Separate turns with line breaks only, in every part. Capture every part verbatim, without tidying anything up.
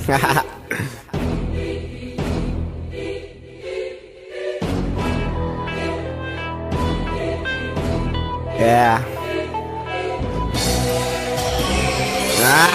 Yeah. Ah.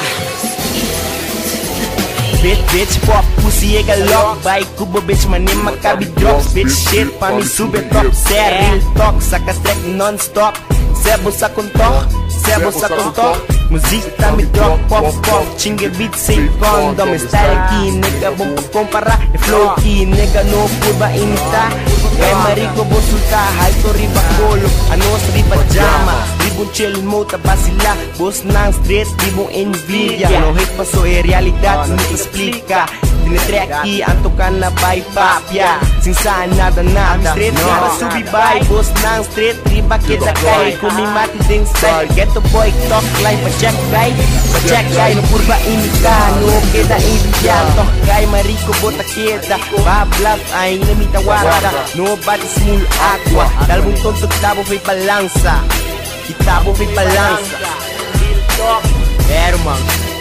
Bitch, bitch, pop, pussy, ega lock. Vai cubo, bitch, manim, macabi drops. Bitch, shit, pa mi super top. Cê é real talk, saca track non-stop. Cê bolsa com toque, cê bolsa com toque. Música me drop, pop, pop. Chingue beat sem condom. Style aqui, nega, bom pra comparar. É flow aqui, nega, no curva imitar. Gai marico, vou soltar. High to riba colo, a nossa riba jama. Ribon chill, mota vacilar. Boss nang street, ribon envidia. No hate passou, é realidade, não te explica. Tinetre aqui, antocan na vai papia. Sem sa nada, nada. Street, riba subi vai. Boss nang street, riba kita kay. Kumi mati din style. Ghetto boy, talk like pa check guy. Pa check guy, no curva imitar. No queda envidia. Talk guy, marico, bota queda. Ba bluff, ay namita wada. Nobody small aqua. Dalbong tonto, tabo fay balança. Kitabo fay balança. Pero man.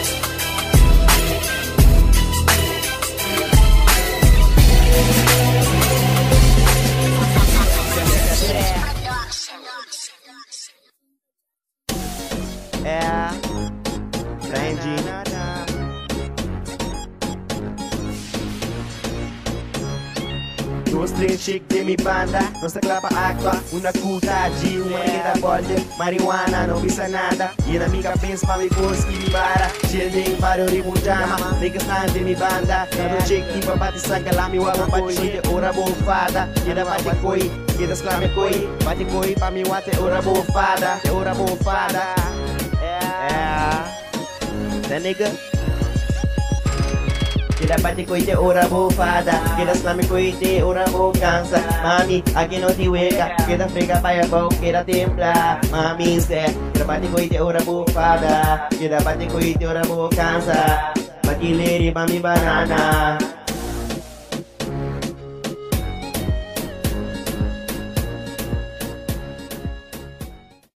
É, prendi. Duas, três, chic de mi banda. Nossa clapa aqua, una cuta de uma da bolha. Marihuana, não pisa nada. E na minha pensa pra me pôr que me para. Chile, para o ribo jama. Niggas na de mi banda. Cada chic, impa bate sangue lá, me waba bate de ora bofada. E da bate coi, e das clame coi. Bate coi, pra me wate ora bofada. Ora bofada. Yeah, that nigga. Kita pati ko ite ora bufada. Kita slami ko ite ora bo cansa. Mami, aquí no te hueca. Kita frega para bo, kita templa. Mami se, kita pati ko ite ora bufada. Kita pati ko ite ora bo cansa. Makileri mami banana.